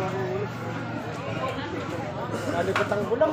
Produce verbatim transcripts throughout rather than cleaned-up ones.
Kalipatang bulang.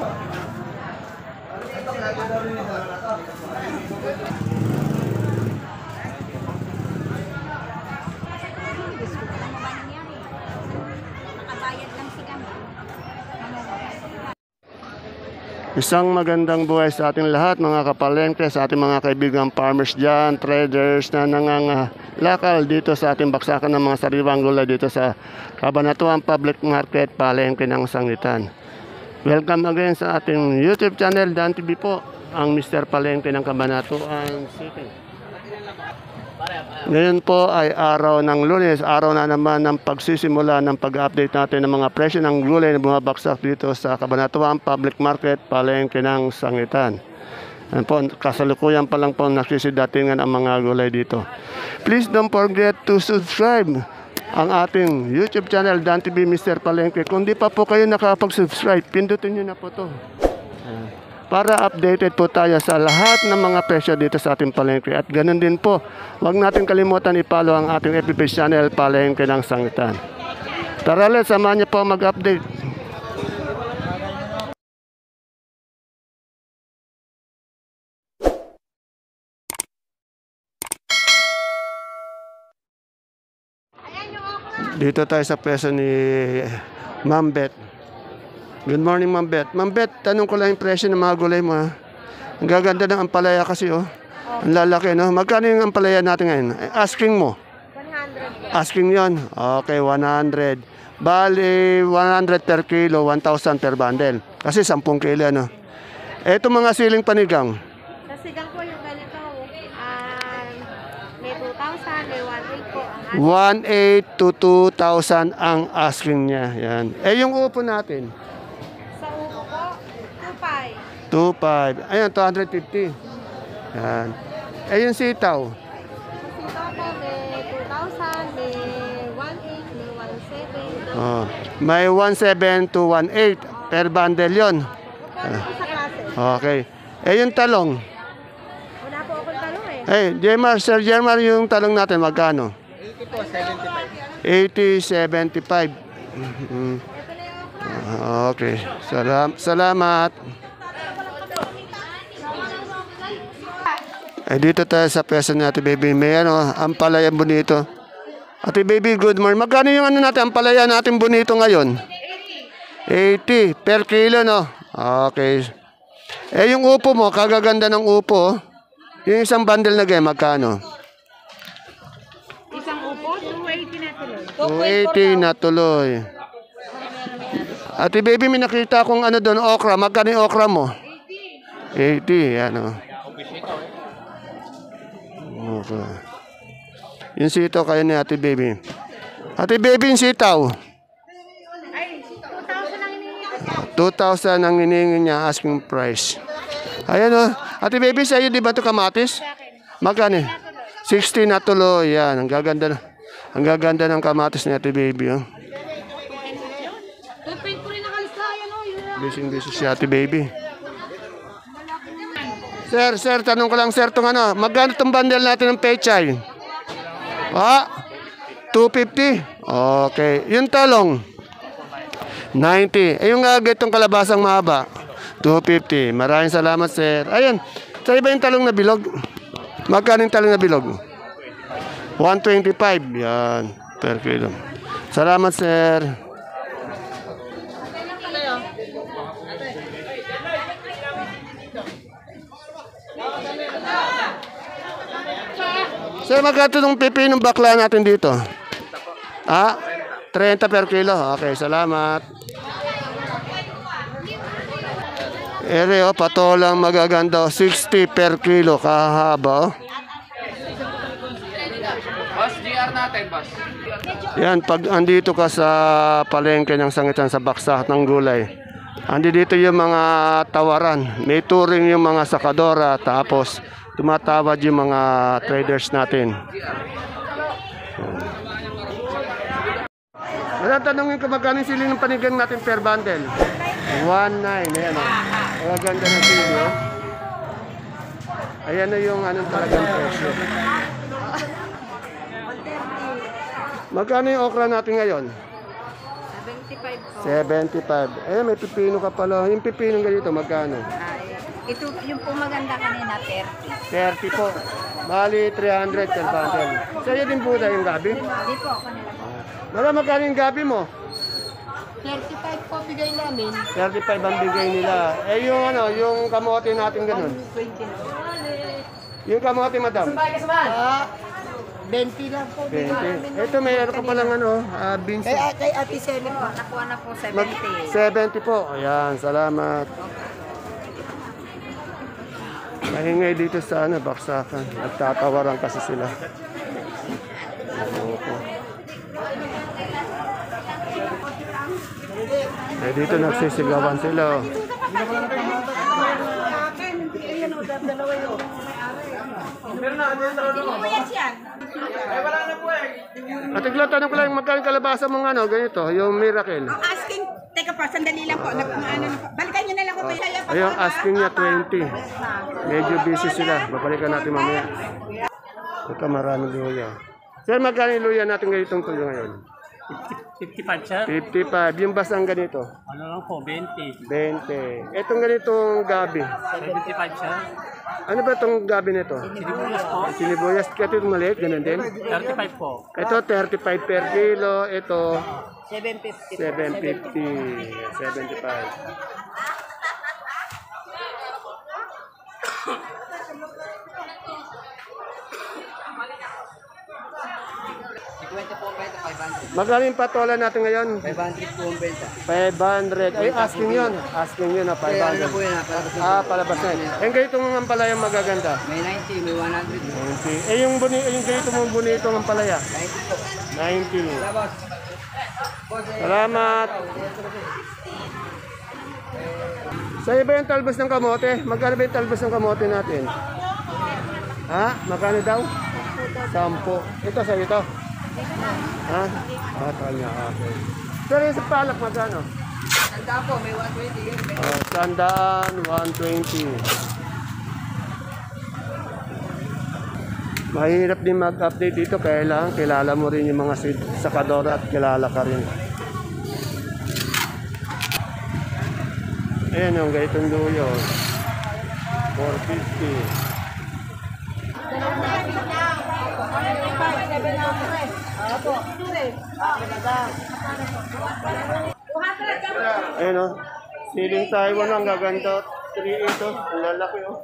Isang magandang buhay sa ating lahat, mga kapalengke, sa ating mga kaibigang farmers dyan, traders na nangangalakal dito sa ating baksakan ng mga sariwang gulay dito sa Cabanatuan Public Market, Palengke ng Sangitan. Welcome again sa ating YouTube channel, Dan T V po, ang Mister Palengke ng Cabanatuan City. Ngayon po ay araw ng Lunes, araw na naman ng pagsisimula ng pag-update natin ng mga presyo ng gulay na bumabagsak dito sa Cabanatuan Public Market, Palengke ng Sangitan. Yan po, kasalukuyan pa lang po nagsisidatingan ang mga gulay dito. Please don't forget to subscribe ang ating YouTube channel, Dan T V Mister Palengke. Kung di pa po kayo nakapag-subscribe, pindutin nyo na po to. Para updated po tayo sa lahat ng mga presyo dito sa ating palengke. At ganun din po, huwag natin kalimutan i-follow ang ating F B page channel, Palengke ng Sangitan. Tara ulit, samahan niyo po mag-update. Dito tayo sa presyo ni Ma'am Beth. Good morning, Ma'am Beth. Ma'am Beth, tanong ko lang yung presyo ng mga gulay mo, ha? Ang gaganda ng ampalaya kasi, oh. Ang lalaki, no? Magkano yung ampalaya natin ngayon? Asking mo? one hundred. Asking yon. Okay, one hundred. Bali, one hundred per kilo, one thousand per bundle. Kasi ten kilo, no? Eto mga siling panigang. Sa sigang po yung ganito, um, may two thousand, may one eight po. Ang one eight to two thousand ang asking niya. Yan. Eh, yung upo natin? sa upo po, two five. two five. Ayan, two hundred fifty. Yan. Eh, yung sitaw? Sa sitaw po, may two thousand, may one eight, may one seven. Oh, may one seven to one eight per bundle yon. Opo, sa klase. Okay. Eh, yung talong? Wala po akong talong eh. Eh, Jemar, Sir Jemar, yung talong natin, magkano? eighty po, seventy-five. eighty, seventy-five. Mhm. Ito na yung okra. Ah, okay. Salam salamat. Eh, dito tayo sa peso ni Ate Baby. May ano, ampalaya bonito. Ate Baby, good morning. Magkano yung ano natin, ampalaya natin bonito ngayon? eighty per kilo, no? Okay. Eh, yung upo mo, kagaganda ng upo. Yung isang bundle na ganyan, magkano? Isang upo, two eighty na tuloy. two eighty na tuloy. Ate Baby, may nakita akong ano doon, okra. Magkano yung okra mo? eighty, ano. Okay. Yung sitaw kayo ni Ate Baby. Ate Baby, yung sitaw. Ay, two thousand lang iniingat. two thousand ang hinihingi niya, asking price. Ayan o. Ate Baby, sa'yo di ba ito kamatis? Magkano? sixty na tuloy. Yan, ang gaganda na. Ang gaganda ng kamatis ni Ate Baby. Oh. two point po rin nakalistayan, oh. Yun. Busy-busy si Ate Baby. Sir, sir, tanong ko lang sir itong ano, magkano itong bundle natin ng pechay? Ah, two fifty. Okay. Yung talong? ninety. Eh, yung agad itong kalabasang mahaba? two fifty. Maraming salamat, sir. Ayun, sa iba yung talong na bilog? Magkano yung talong na bilog? one twenty-five. Yan, per kilo. Salamat, sir. Sir, magkano itong pipinong bakla natin dito? Ah, thirty per kilo. Okay, salamat. Ere, oh, patolang magaganda. sixty per kilo. Kahaba, oh. Boss, G R natin, boss. Yan, pag andito ka sa palengke ng Sangitan sa baksak ng gulay, andi dito yung mga tawaran. May touring yung mga sakadora, tapos tumatawad yung mga traders natin. Wala, tanongin ko magkano yung siling ng panigang natin per bundle? one nine. Ayan, oh. Ang ganda ng siling, oh. Ayan na yung anong talagang presyo. Magkano yung okra natin ngayon? seventy-five po. seventy-five. Eh, may pipino ka pala. Yung pipino ganito, magkano? Ay, ito, yung po maganda kanina, thirty. thirty po. Bali, three hundred per bundle. Sa'yo din po yung gabi? Hindi po ako nila. Wala, magkano yung gabi mo? thirty-five po bigay namin. thirty-five ang bigay nila. Eh, yung ano, yung kamote natin ganun. twenty. Yung kamote, madam. Ah, twenty lang po bigay twenty. namin. Ito, may ano ka palang ano, uh, beans. Kay, kay Ate Sally po, nakuha na po Mag- seventy. seventy po. Ayan, salamat. Mahingay dito sa ano, baksakan. Nagtatawaran kasi sila. Opo. Eh, dito nagsisigawan sila. Oh. At igla, tanong ko lang, magkano kalabasa mong ano, ganito, yung miracle. Ang asking, teka po, sandali lang po. Nag, ano, na po. Balikan nyo na lang po. Oh. Ayun, asking niya twenty. Medyo busy sila. Babalikan natin mamaya. Ito, maraming luya. Sir, magkano yung luya natin ganitong tuyo ngayon? fifty-five, sir. fifty-five. Yung basang ganito? Ano lang po, twenty. twenty. Itong ganitong gabi. seventy-five, sir. Ano ba itong gabi nito? Sinibuyas po, Sinibuyas. Ito yung maliit, ganun din. thirty-five po. Ito, thirty-five per kilo. Ito, seven fifty. seven fifty. seventy-five. Magkano yung patola natin ngayon? five hundred po ang benta. five hundred. Ay, asking yun. Asking yun na five hundred. po yun, ah, palabas na. Ah, palabas na. Eh, ganito mga ampalaya magaganda. May ninety, may one hundred. ninety. Eh, yung, buni, yung ganito mong bonito ng ampalaya? ninety po. ninety. Labas. Salamat. Sa iba yung talbos ng kamote? Magkano ba yung talbos ng kamote natin? Ha? Magkano daw? Sampo. Ito sa ito? Ha? Ah, tanya. Okay. Pero yung sa palak, magkano? Tanda po, may one twenty. Oh, sandaan, one twenty. Mahirap din mag-update dito, kailangan kilala mo rin yung mga sid- sakadora at kilala ka rin. Ayan yung ganitong luyo. four fifty. Ayan o. Siling Taiwan ang gaganda. three ito. Ang lalaki o.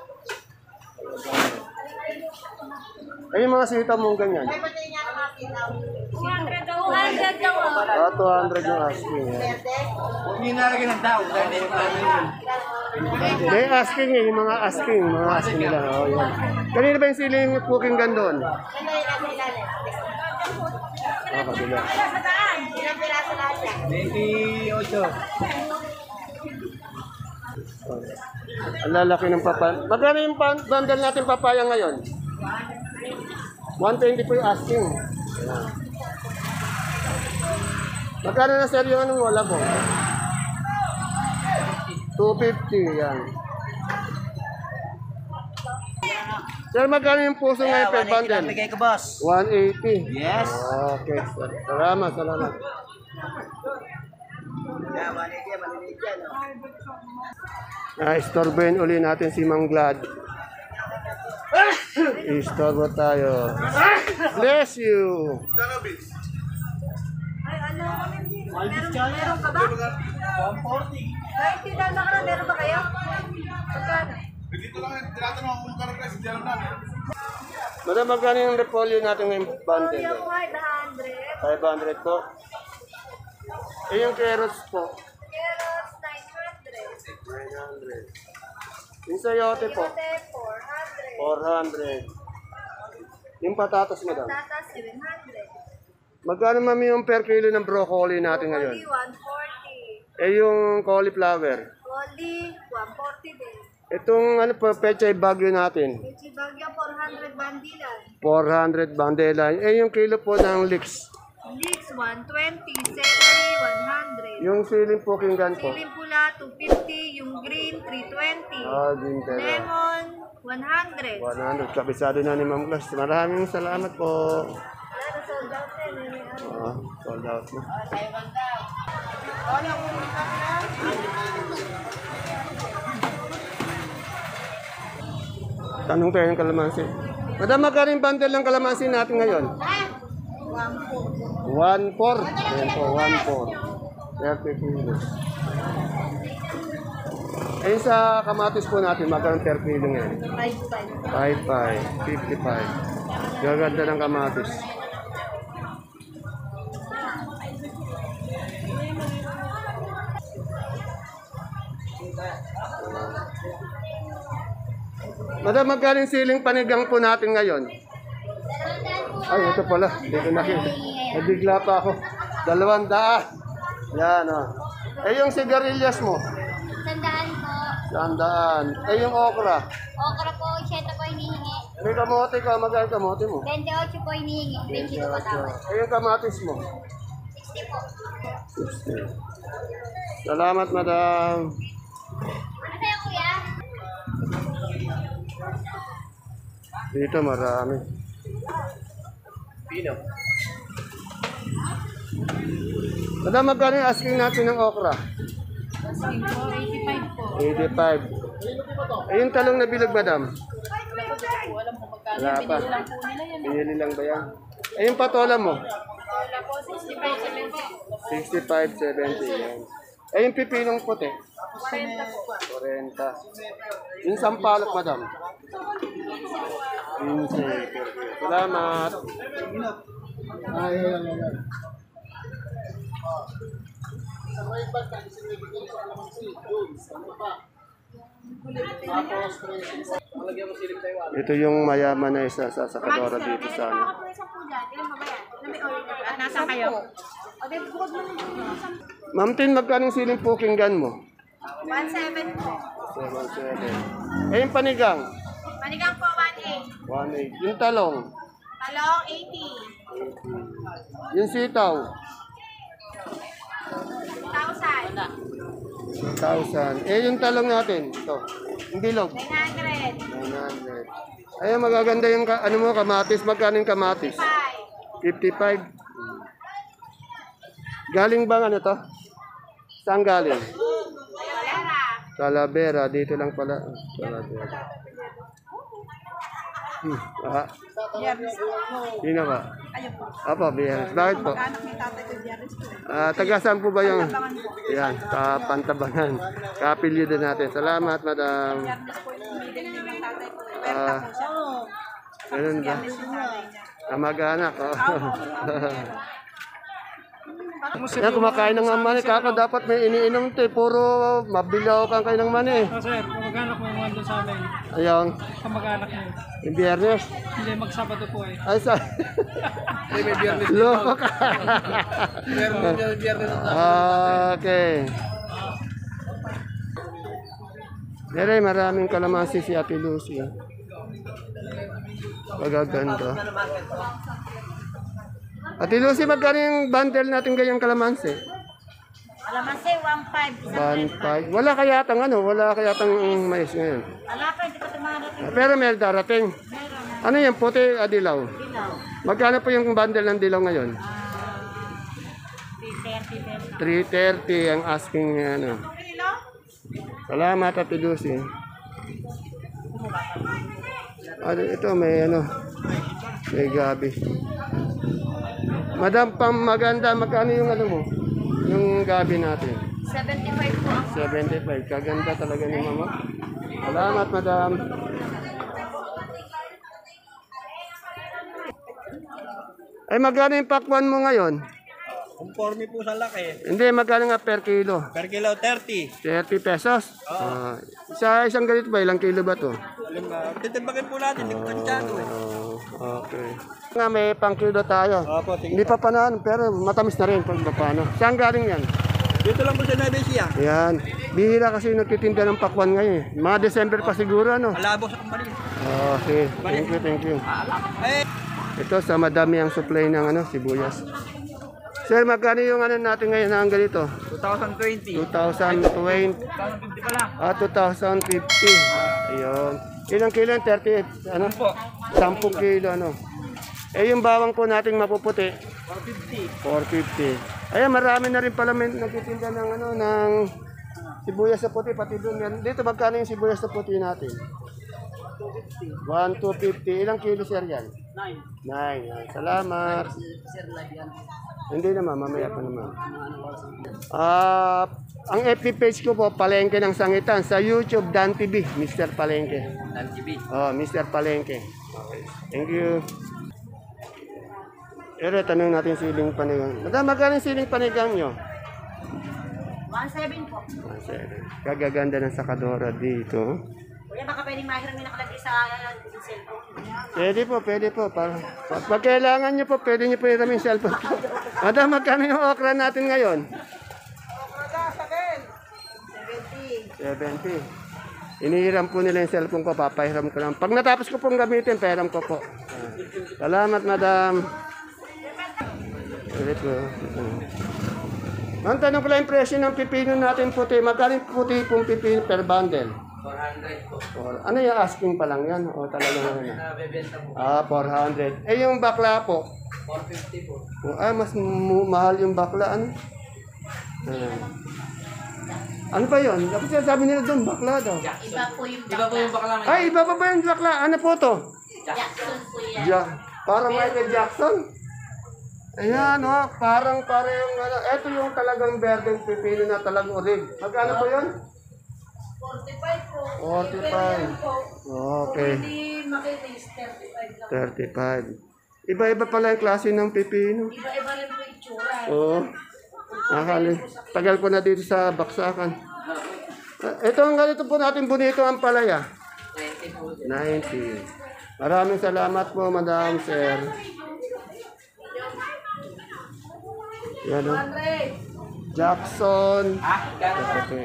Ayun yung mga sita mong ganyan. two hundred daw. two hundred daw. Ah, two hundred yung asking. Yan. Hindi nalagyan ng tao. Dahil yung plano yun. May asking eh, yung mga asking. Mga asking nila. Oh, yan. Kanina ba yung siling cooking gandon? Ah, kabila. twenty-eight. Ang lalaki ng papaya. Magkano yung pan- bundle natin papaya ngayon? one twenty po yung asking. Ayan. Magkano na sir yung anong wala po? two fifty, yan. Sir, magkano yung puso ngayon per bundle? Bigay ko, boss. one eighty. Yes. Okay, sir. Salamat, salamat. Na-istorbohin uli natin si Mang Glad. Istorbo tayo. Bless you. Ay, ano? Meron, meron ka ba? one forty. Kahit tinala ka na, meron ba kayo? Magkano? Madam, magkano yung repolyo natin ngayong bundle? Yung five hundred. five hundred po. Eh, yung carrots po. Carrots, nine hundred. nine hundred. Yung sayote po. Yote, four hundred. four hundred. Yung patatas, madam. Tata, seven hundred. Magkano mami yung per kilo ng broccoli natin ngayon? Broccoli, one forty. Eh, yung cauliflower. Oli, one forty din. Itong ano po, pechay bagyo natin. Pechi Bagyo, four hundred bandilan. four hundred bandela. Eh, yung kilo po ng leeks. Leeks, one twenty. Celery, one hundred. Yung siling pokinggan po. Siling pula, two fifty. Yung green, three twenty. Ah, din pera. Lemon, one hundred. one hundred. Kabisado na ni Ma'am Glass. Maraming salamat po. Wala na sold out eh. May ano. Ah, sold out na. Tanong tayo ng kalamansi. Madam, magkano yung bundle ng kalamansi natin ngayon? one four. Ayan po, one four. thirty kilos. Eh sa kamatis po natin, magkano per kilo ngayon? five five. fifty-five. Gaganda ng kamatis. Madam, magkano yung siling panigang po natin ngayon? Ay, ito pala. Hindi ko nakita. Nabigla pa ako. Dalawang daan. Yan, o. Eh, yung sigarilyas mo? Tandaan po. Sandaan. Eh, yung okra? Okra po, isyeta po hinihingi. May kamote ka. Magkano kamote mo? twenty-eight po hinihingi. twenty po patawad. Eh, yung kamatis mo? sixty po. sixty. Salamat, madam. Ano sa'yo, kuya? Dito marami. Pino. Madam, magkano yung asking natin ng okra? Asking po, eighty-five po. eighty-five. Eh, yung talong na bilog, madam? Alam po magkano. Wala pa. Binili lang po nila yan. Pinili lang ba yan? Eh, yung patola mo? Wala po, sixty-five, seventy. sixty-five, seventy. Yan. Eh, yung pipinong puti? forty po. forty. Yung sampalok, madam? quince. Salamat. Ay, ay, ay, ay. Ito yung mayaman na isa sa sakadora dito sa ano. Nasaan kayo? Ma'am Tin, magkano yung siling pukinggan mo? one seven po. seven seven. Eh, yung panigang? Manigang po, one eight. one eight. Yung talong? Talong, eighty. Yung sitaw? Thousand. one thousand. Eh, yung talong natin? Ito. Yung bilog? nine hundred. nine hundred. Ayun, magaganda yung ka, ano mo, kamatis. Magkano yung kamatis? Five. fifty-five. Galing bang ano to? Saan galing? Valera. Talavera. Dito lang pala. Talavera. Hmm. Ah. Di na ba? Ayun po. Apa, Biyernes. Bakit po? Anak ni tatay ko Diaris po. Ah, taga saan po ba yung? Yan, sa Pantabangan. Kapilyo din natin. Salamat, madam. Diaris po yung middle name ng tatay ko. Ah, ganun ba? Diaris yung tatay niya. Kamag-anak. Oh. Yan, kumakain ng mani. Kako, dapat may iniinom ito. Eh. Puro mabilaw kang kain ng mani. Oh, sir, kamag-anak mo yung mga doon sa amin. Ayun. Kamag-anak mo. Yung Biyernes. Hindi, magsabado po eh. Ay, sa... May biyernes. Loko ka. Biyernes, biyernes. Okay. Mere, maraming kalamansi si Ate Lucy. Pagaganda. Ate Lucy, magkano yung bundle natin ganyang kalamansi? Alamansi, one five. one five. Wala kaya tang ano, wala kaya tang mais ngayon. Wala pa, hindi pa tumarating. Pero may darating. Ano yung puti, adilaw? Bilaw. Magkano po yung bundle ng dilaw ngayon? three thirty pesos. three thirty ang asking ano. Salamat, Ate Lucy. Ano, ito may ano, may gabi. Madam, pang maganda, magkano yung ano mo? Yung gabi natin. seventy-five po. seventy-five. Kaganda talaga ni mama. Salamat, madam. Ay, magkano yung pakwan mo ngayon? Conforme po sa laki. Hindi, magkano nga per kilo? Per kilo, thirty. thirty pesos? Ah, isa isang ganito ba? Ilang kilo ba to? Alam ba? Titimbagin po natin, hindi ko kansyado eh. Oh, okay. Nga, may pang kilo tayo. Opo, sige. Hindi pa panaan, pero matamis na rin pag paano. Saan galing yan? Dito lang po sa Nueva Ecija. Yan. Bihira kasi nagtitinda ng pakwan ngayon. eh. Mga December pa siguro, ano? Alabo sa kumpanya. Okay. Thank you, thank you. Eh, Ito, sa madami ang supply ng ano, sibuyas. Sir, magkano yung ano natin ngayon na ang ganito? twenty twenty. two thousand twenty. twenty fifty pala. Ah, two thousand fifty. Ayun. Ilang kilo? thirty, ano? Po. ten kilo, ano? Eh, yung bawang po nating mapuputi? four fifty. four fifty. Ayan, marami na rin pala may nagtitinda ng ano, ng sibuyas na puti, pati doon. Yan. Dito, magkano yung sibuyas na puti natin? one two fifty. Ilang kilo, sir, yan? Nine. Nine. Yan. Salamat. Hindi naman, mamaya pa naman. Ah, ang F B page ko po, Palengke ng Sangitan. Sa YouTube, Dan T V, mister Palengke. Dan T V. Oh, mister Palengke. Okay. Thank you. Ere, tanong natin siling panigang. Madam, magkano yung siling panigang nyo? one seven po. Ah, sir. Kagaganda ng sakadora dito. Kuya, baka pwedeng mahiram yung nakalagay sa uh, cellphone. Pwede po, pwede po. Para, pag kailangan nyo po, pwede nyo po hiramin yung cellphone ko. Madam, magkano yung okra natin ngayon? seventy. seventy. Inihiram po nila yung cellphone ko, papahiram ko lang. Pag natapos ko pong gamitin, pahiram ko po. Ah. Salamat, madam. Ulit po. Ang tanong ko lang yung presyo ng pipino natin puti. Magkano yung puti pong pipino per bundle? four hundred po. Or, ano yung asking pa lang yan? O talagang ano? Nabebenta po. Ah, four hundred. Eh, yung bakla po? four fifty po. Oh, ah, mas mu- mahal yung bakla. Ano? Ah. Ano ba yun? Dapat sabi nila doon, bakla daw. Iba po yung Iba po yung bakla. Ay, iba pa ba yung bakla? Ano po to? Jackson po yan. Ja parang Michael Jackson. Ayan, oh, parang parang yung ano. Ito yung talagang berdeng pipino na talagang orig. Magkano po yun? forty-five po. forty-five. Okay. Hindi makinis, thirty-five lang. thirty-five. Iba-iba pala yung klase ng pipino. Iba-iba rin po yung itsura. Oo. Akali. Tagal ko na dito sa baksakan. Ah, ito ang ganito po natin bonito ang palaya. ninety. Maraming salamat po, Madam Sir. Yan o. Jackson. Okay.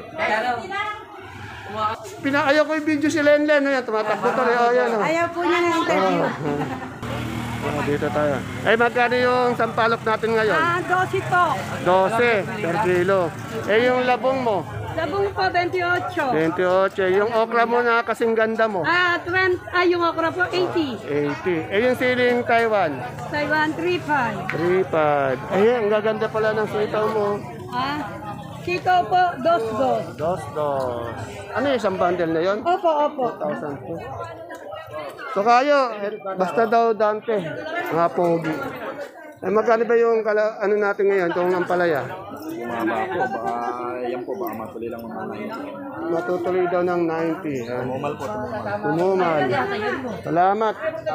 Pinaayaw ko yung video si Lenlen. Ayan, tumatakbo to rin. Oh, yan, oh. Ayaw po niya ng interview. Oh, dito tayo. Ay, magkano yung sampalok natin ngayon? Ah, dosi po. twelve per kilo. Eh, yung labong mo? Sabong po, twenty-eight. twenty-eight. Yung okra mo na kasing ganda mo? Ah, twenty, ah, yung okra po, eighty. eighty. Eh, yung siling Taiwan? Taiwan, three five. three five. Ay, ang gaganda pala ng sitaw mo. Ah, sito po, dos dos. Dos, dos. Ano yung isang bundle na yon? Opo, opo. one thousand po. So kayo, eh, basta daw Dante, mga pogi. Eh, magkano ba yung kala, ano natin ngayon, itong ampalaya? Bumaba po. Baka yan po. Baka matuloy lang mga Matutuloy daw ng ninety. Ha? Tumumal po. Tumumal. Tumumal. Salamat.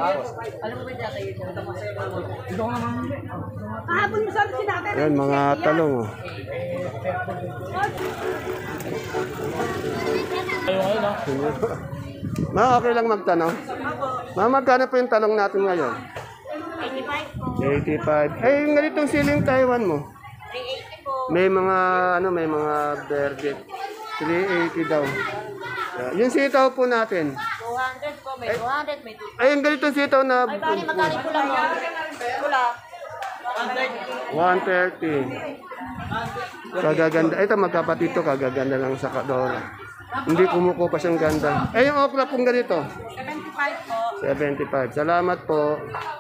Kahapon mo sabi si natin. Yan, mga talong. Oh. Ma, okay lang magtanong. Ma, magkano po yung talong natin ngayon? eighty-five po. eighty-five. Eh, yung ganitong siling Taiwan mo? three eighty po. May mga, ano, may mga verde. three eighty daw. Yeah. Yung sitaw po natin. two hundred po. May two hundred, may two hundred. Ay, yung ganitong sitaw na Ay, bali, magkano po lang mo? Pula. one thirty. Kagaganda. Ito magkapatid to, kagaganda lang sa kadora. Hindi kumuko pa siyang ganda. Eh, yung okra pong ganito? seventy-five po. seventy-five. Salamat po.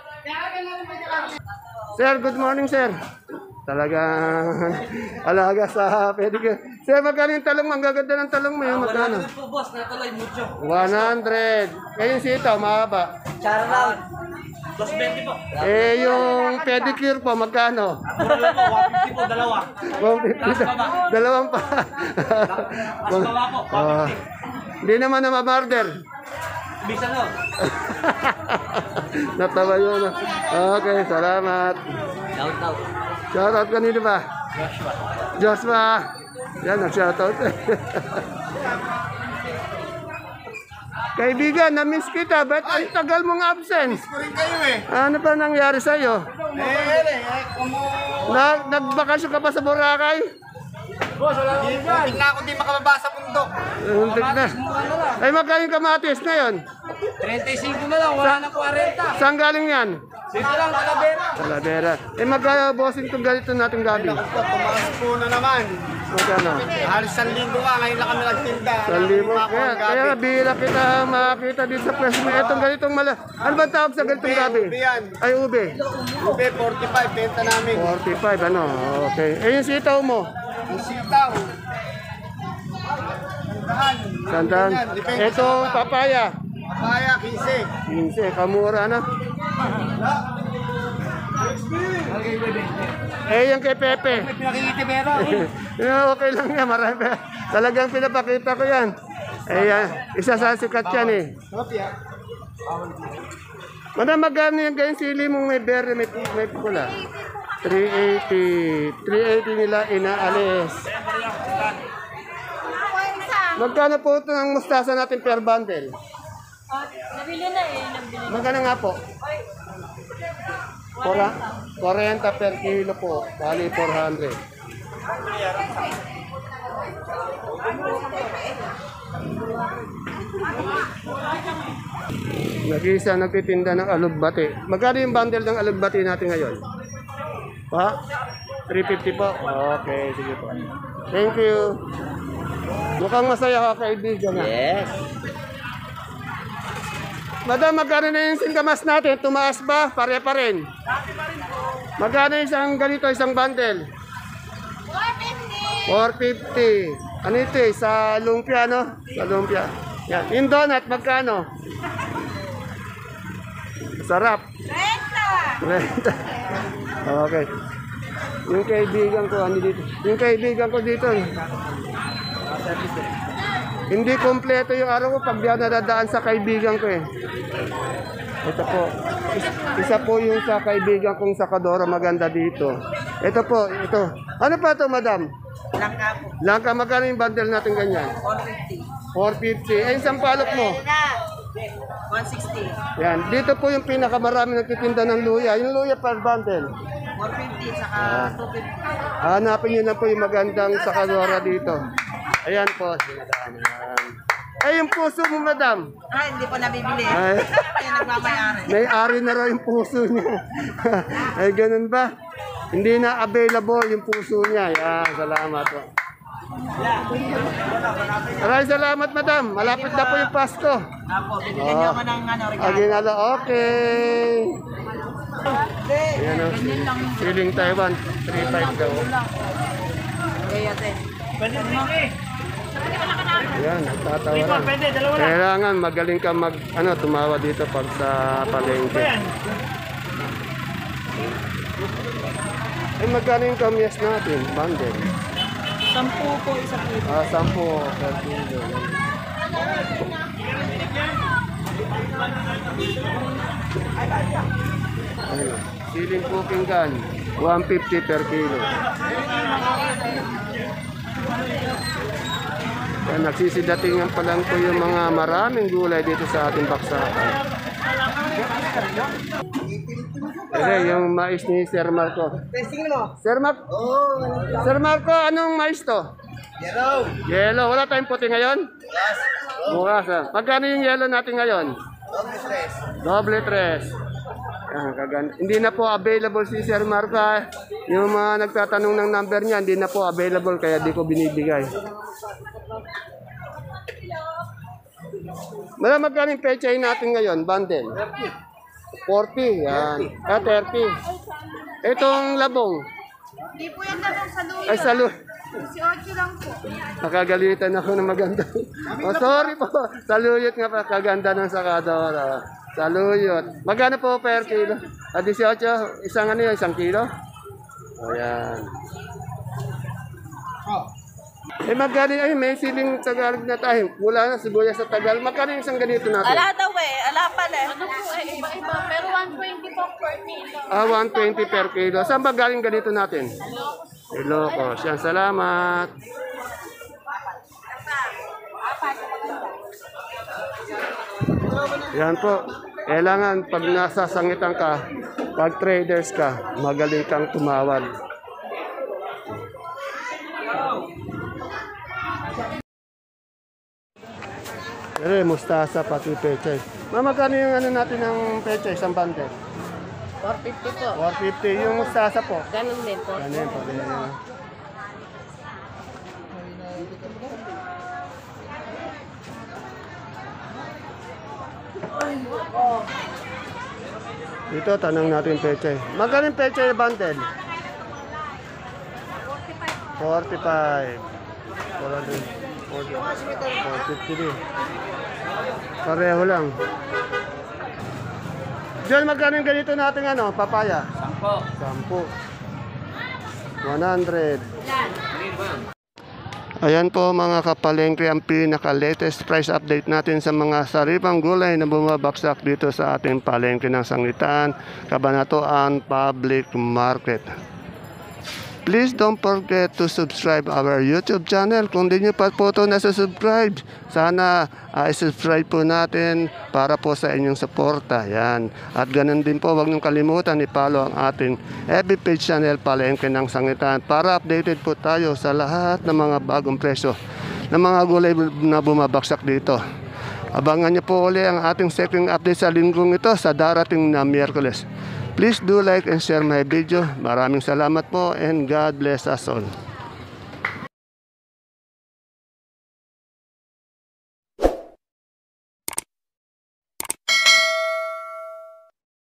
Sir, good morning, sir. Talagang alaga sa pwede ka. Sir, magkano yung talong? Ang gaganda ng talong mo. Yung magkano? po boss. Natuloy mucho. one hundred. Eh, yung sitaw, mahaba. Chara lang. two twenty po. Eh, yung pedicure po, magkano? Mura lang po. one fifty po. Dalawa. one fifty. Dalawang pa. Mas baba po. Ah, Hindi naman na ma-murder. Bisa no. Natawa yun. Okay, salamat. Shout out. Shoutout kanino ba? Joshua. Joshua. Yan, nag-shoutout. Kaibigan, na-miss kita. Ba't ang tagal mong absent? Rin kayo eh. Ano pa nangyari sa'yo? Eh, eh, eh. Kumo. Na, nagbakasyon ka pa sa Boracay? Boss, wala akong iban. Tingnan ako di makababa sa bundok. Untik na. Ay, magkano yung kamatis ngayon? thirty-five na lang. Wala na forty. Saan galing yan? Dito lang, Talavera. Talavera. Eh, magkano bossing itong ganito nating gabi? Tumaas po na naman. Magkano? Halos isang linggo ka, ngayon lang kami nagtinda. Isang libo. Wala Kaya, akong gabi. kaya bihira kita makakita dito sa pwesto mo. Itong ganitong mala. Ano ba tawag sa ganitong Ube, gabi? ube yan. Ay, ube. Ube, forty-five, benta namin. forty-five, ano? Okay. Eh, yung sitaw mo? Yung sitaw. Sandaan. Sandaan. Yan, depende Ito, sa- papaya. Papaya, quince. quince, kamura na. Eh, yung kay Pepe. Pinakikitibero. Yeah, okay lang yan, marami. Talagang pinapakita ko yan. Eh, yan, isa sa sikat yan eh. Madam, magkano yung ganyan sili mong may berry, may, may pula? three eighty. three eighty nila inaalis. Magkano po ito ang mustasa natin per bundle? Nabili na eh, nabili. Magkano nga po? Pora, forty per kilo po. Bali four hundred. Nag-isa nagtitinda ng alugbati. Magkano yung bundle ng alugbati natin ngayon? Pa? three fifty po? Okay, sige po. Thank you. Mukhang masaya ka, kaibigan. Yes. Madam, magkano na yung singkamas natin? Tumaas ba? Pare pa rin. Magkano isang ganito, isang bundle? four fifty. Ano ito eh? Sa lumpia, no? Sa lumpia. Yan. Yung donut, magkano? Sarap. Renta. Okay. Yung kaibigan ko, ano dito? Yung kaibigan ko dito. Hindi kompleto yung araw ko pag di ako nadadaan sa kaibigan ko eh. Ito po. Is- isa po yung sa kaibigan kong sakadora maganda dito. Ito po, ito. Ano pa ito, madam? Langka po. Langka, magkano yung bundle natin ganyan? four fifty. four fifty. Eh, isang palok mo? one sixty. Yan. Dito po yung pinakamarami nagtitinda ng luya. Yung luya per bundle. four fifty saka two fifty. Hanapin nyo na po yung magandang sakadora dito. Ayan po, si madam. Ayan. Ay, yung puso mo, madam. Ah, hindi po nabibili. Ay. Kaya nagmamayari. May ari na raw yung puso niya. Ay, ganun ba? Hindi na available yung puso niya. Yan, salamat po. Maraming salamat, madam. Malapit na po yung Pasko. Apo, bibigyan niyo ako ng ano, regalo. Aginalo, okay. Ayan o, siling Taiwan, three five daw. Okay, ate. Ayan, nagtatawaran. Kailangan magaling ka mag, ano, tumawa dito pag sa palengke. Eh, magkano yung kamyas natin? Bundle. Sampu po isa po. Ah, sampo per kilo. Ayun. Siling pukinggan, one fifty per kilo. Kaya nagsisidatingan pa lang po yung mga maraming gulay dito sa ating baksakan. Ere, yung mais ni Sir Marco. Testing mo. Sir, Mar- Sir Marco, anong mais to? Yellow. Yellow. Wala tayong puti ngayon? Yes. Bukas ah. Magkano yung yellow natin ngayon? Doble tres. Doble tres. Yan, kaganda. Hindi na po available si Sir Marco. ah. Yung mga nagtatanong ng number niya, hindi na po available kaya di ko binibigay. Wala, magkano yung pechay natin ngayon? Bundle? forty. Yan. Ah, thirty. Itong labong. Hindi po yan naman sa luyo. Ay, salo. Si Ocho lang po. Nakagalitan ako ng maganda. Oh, sorry po. Saluyot nga pa. Kaganda ng sakadora. Saluyot. Magkano po per kilo? Ah, eighteen. Isang ano yun? Isang kilo? O, yan. Eh, magkano ay may siling Tagalog na tayo. Wala na sibuyas sa Tagalog. Magkano yung isang ganito natin? Ala daw eh. Ala pala. Ano po eh, iba-iba. Pero one twenty po per kilo. Ah, one twenty per kilo. Saan ba galing ganito natin? Ilocos. Yan, salamat. Yan po. Kailangan pag nasa sangitan ka, pag traders ka, magaling kang tumawad. Pero mustasa pati pechay. Mama, magkano yung ano natin ng pechay, isang bundle? four fifty po. four fifty yung mustasa po. Ganun din po. Ganun po din. Dito, tanong natin peche. Magaling peche bundle? forty-five. Wala din. four fifty din. Pareho lang. Diyan, magkano yung ganito natin ano, papaya? Sampo. Sampu. one hundred. Ayan po mga kapalengke ang pinaka-latest price update natin sa mga saripang gulay na bumabaksak dito sa ating palengke ng Sangitan, Cabanatuan Public Market. Please don't forget to subscribe our YouTube channel. Kung di nyo pa po ito nasa-subscribe, sana uh, subscribe po natin para po sa inyong suporta. Yan. At ganun din po, huwag nyo kalimutan i-follow ang ating F B page channel, Palengke ng Sangitan, para updated po tayo sa lahat ng mga bagong presyo ng mga gulay na bumabaksak dito. Abangan nyo po uli ang ating second update sa linggong ito sa darating na Miyerkules. Please do like and share my video. Maraming salamat po and God bless us all.